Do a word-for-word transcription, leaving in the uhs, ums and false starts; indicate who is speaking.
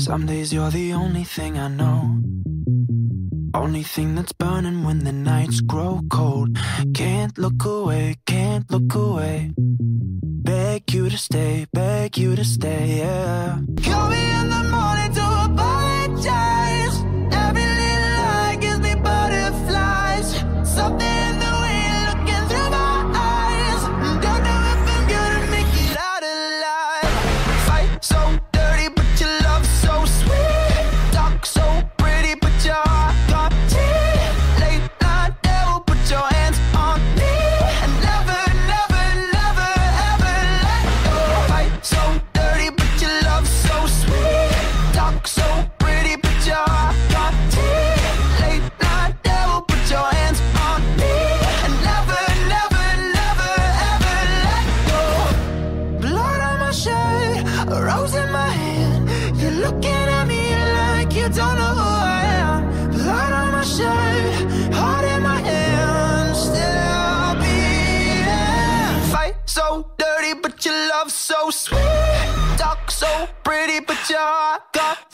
Speaker 1: Some days you're the only thing I know, only thing that's burning when the nights grow cold. Can't look away, can't look away. Beg you to stay, beg you to stay, yeah. Call me in the morning to apologize. Every little lie gives me butterflies. Something in the way you're looking through my eyes. Don't know if I'm gonna make it out alive. Fight so dirty, but your love so sweet. Talk so pretty, but your heart got teeth. Late night devil, put your hands on me. And never, never, never, ever let go. Fight so dirty, but your love so sweet. Talk so pretty, but your heart got teeth. Late night devil, put your hands on me. And never, never, never, ever let go. Blood on my shirt, a rose in my hand. You're looking at me like you don't know who I am. Blood on my shirt, heart in my hand. Still I'll be here. Fight so dirty, but your love so sweet. Talk so pretty, but your heart got